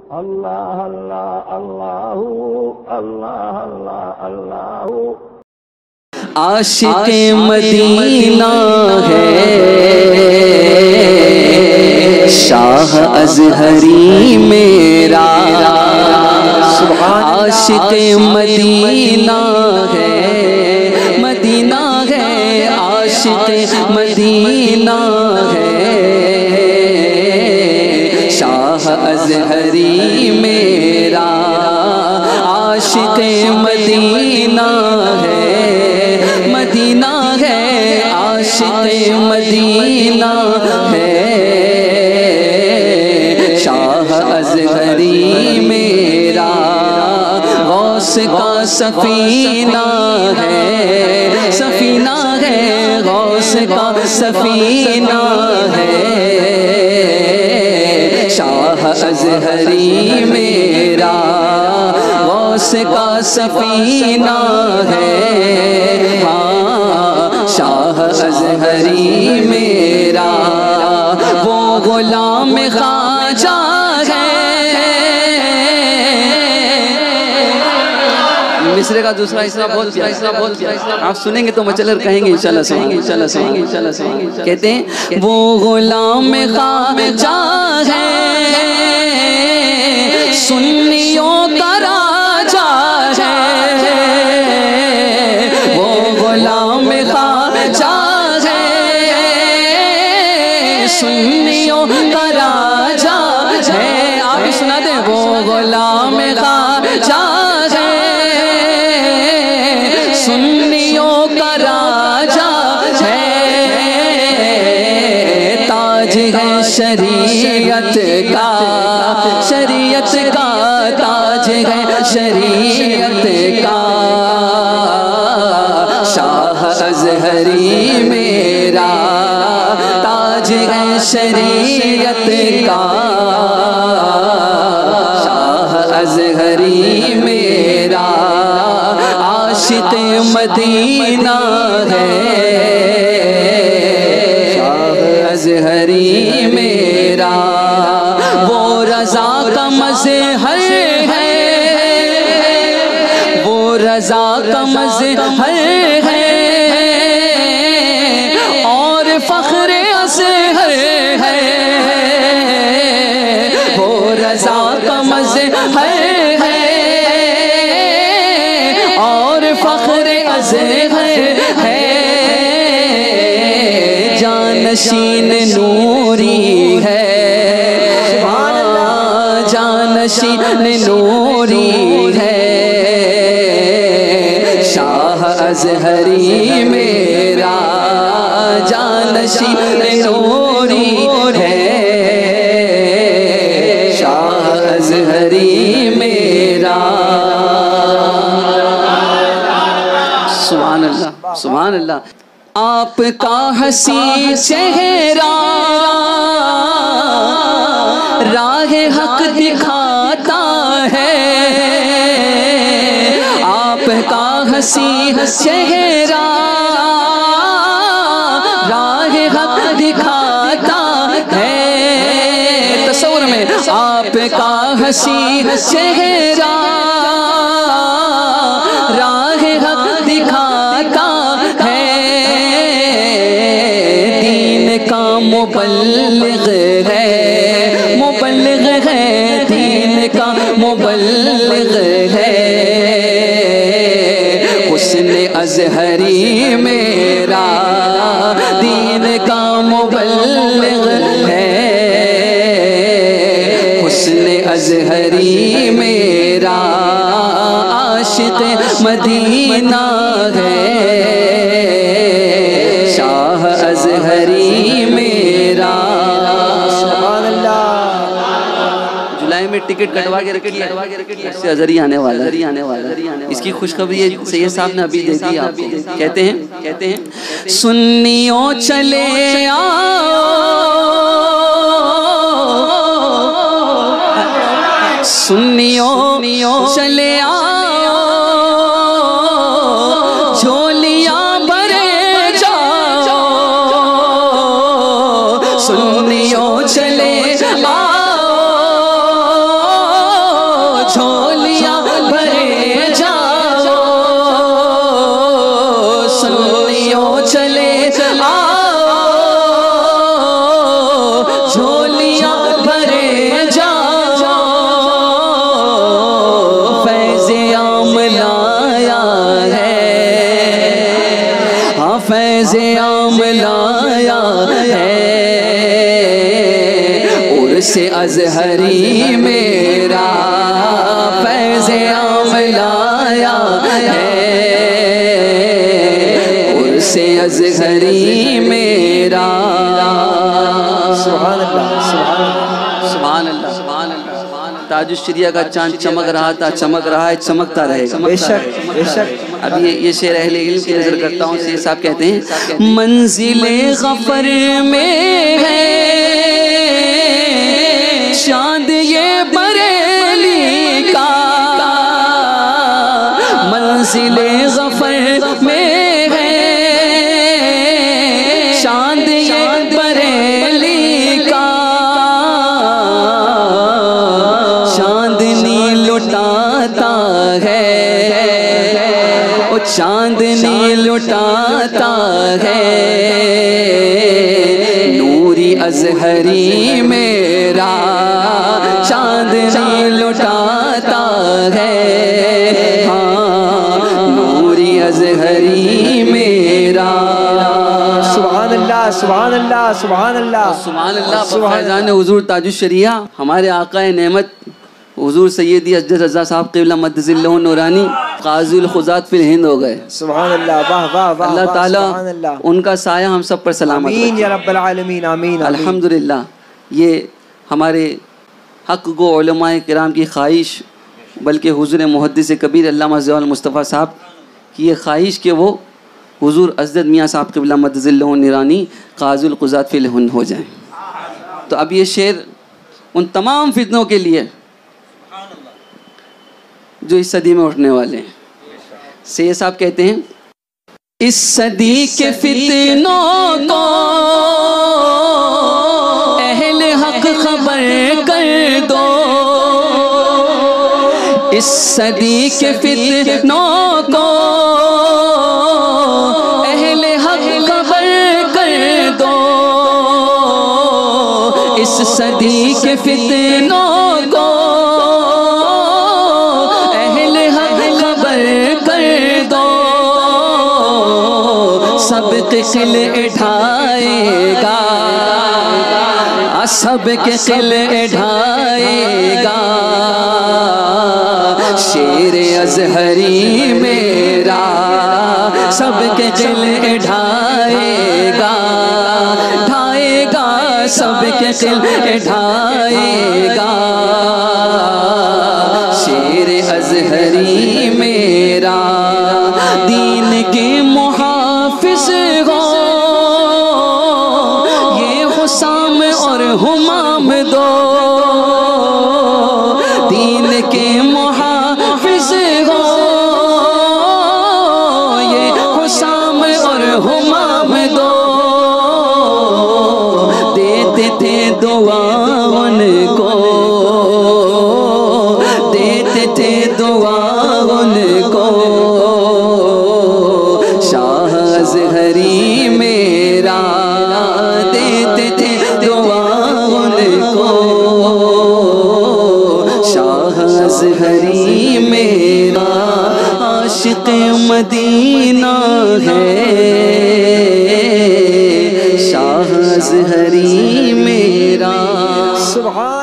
اللہ اللہ اللہ اللہ اللہ اللہ عاشق مدینہ ہے شاہ ازہری میرا، عاشق مدینہ ہے، مدینہ ہے، عاشق مدینہ ہے، شاہ ازہری میرا، عاشق مدینہ ہے، مدینہ ہے، عاشق مدینہ ہے، شاہ ازہری میرا، غوث کا سفینہ ہے، سفینہ ہے، غوث کا سفینہ ہے، شاہ ازہری میرا، غوث کا سفینہ ہے، ہاں شاہ ازہری میرا، وہ غلام خواجہ ہے۔ مصرے کا دوسرا حصہ بہت پیارا، آپ سنیں گے تو مچلر کہیں گے انشاءاللہ سنیں گے، انشاءاللہ سنیں گے، انشاءاللہ سنیں گے۔ کہتے ہیں وہ غلام خواجہ ہے، سنیوں کا راجا ہے، وہ غلام خواجہ ہے، سنیوں کا راجا ہے، آپ بھی سنا دیں، وہ غلام خواجہ ہے، سنیوں کا راجا ہے، تاج ہے شریعت کا، شریعت کا تاج ہے شریعت کا، شاہ ازہری میرا، تاج ہے شریعت کا، شاہ ازہری میرا، عاشق مدینہ ہے، شاہ ازہری میرا، وہ رضا کا مظہر ہے، وہ رضا کا مظہر ہے، اور فخر اصغر ہے، وہ رضا کا مظہر ہے، اور فخر اصغر ہے، جانشین نوری ہے، جانشین نوری ہے، شاہ ازہری میرا، جانشین نوری ہے، شاہ ازہری میرا، سبحان اللہ سبحان اللہ۔ آپ کا حسین چہرہ راہ حق دکھاتا ہے، آپ کا حسین چہرہ راہ حق دکھاتا ہے، تصور میں آپ کا حسین چہرہ راہ حق دکھاتا ہے، دین کا مبلغ ہے، مبلغ ہے، دین کا مبلغ ہے، حسن ازہری میرا، دین کا مبلغ ہے، حسن ازہری میرا، عاشق مدینہ ہے، شاہ ازہری میرا، سبحان اللہ۔ جولائی میں ٹکٹ کٹوا کے رکھی ہے، اس سے ازہری آنے والا، اس کی خوشخبری سید صاحب نے ابھی دے دی آپ کو۔ کہتے ہیں سنیوں چلے آؤ، سنیوں چلے آؤ، جھولیاں بھرے جاؤ، سنیوں چلے آؤ، فیض عام لایا ہے، عرس ازہری میرا فیض عام لایا ہے، عرس ازہری میرا۔ سبحان اللہ، سبحان اللہ، سبحان اللہ، سبحان اللہ۔ تاج الشریعہ کا چاند چمک رہا تھا، چمک رہا ہے، چمکتا رہے گا۔ بے شک، بے شک۔ اب یہ شعر اہل علم کی نظر کرتا ہوں، سید صاحب کہتے ہیں منزل غفر میں ہے چاند یہ بریلی کا، منزل غفر میں ہے چاند یہ بریلی کا، چاندنی لٹاتا ہے، وہ چاندنی لٹاتا ہے، نوری ازہری میرا چاندنی لٹاتا ہے، ہاں نوری ازہری میرا۔ سبحان اللہ، سبحان اللہ، سبحان اللہ، سبحان اللہ۔ فیضان حضور تاج الشریعہ ہمارے آقا نعمت حضور سیدی اسجد رضا صاحب قبلہ مدظ اللہ نورانی قاضی القضات فی الہند ہو گئے۔ سبحان اللہ، واہ واہ واہ، اللہ تعالیٰ سبحان اللہ، ان کا سایہ ہم سب پر سلامت رکھے۔ آمین یا رب العالمین، آمین۔ الحمدللہ یہ ہمارے حق گو علماء کرام کی خواہش، بلکہ حضور محدث کبیر علامہ ضیاء المصطفیٰ صاحب کی یہ خواہش کہ وہ حضور اسجد میاں صاحب قبلہ مدظ اللہ نورانی قاضی القضات فی الہند ہو جائیں۔ تو اب یہ شعر ان تمام فتنوں کے لیے جو اس صدی میں اٹھنے والے ہیں۔ سید صاحب کہتے ہیں اس صدی کے فتنوں کو اہل حق خبر کر دو، اس صدی کے فتنوں کو اہل حق خبر کر دو، اس صدی کے فتنوں کو سب کے قلعے اٹھائے گا، سب کے قلعے اٹھائے گا، شیر ازہری میرا سب کے قلعے اٹھائے گا، اٹھائے گا سب کے قلعے اٹھائے گا، شیر ازہری میرا دین کے محافظ ہو، یہ حسام اور ہمام دو، دین کے محافظ ہو، یہ حسام اور ہمام دو، دیتے تھے دعا ان کو، دیتے تھے دعا ان کو، شاہ ازہری میرا دیتے تھے دعا ان کو، شاہ ازہری میرا عاشق مدینہ ہے، شاہ ازہری میرا۔ سبحان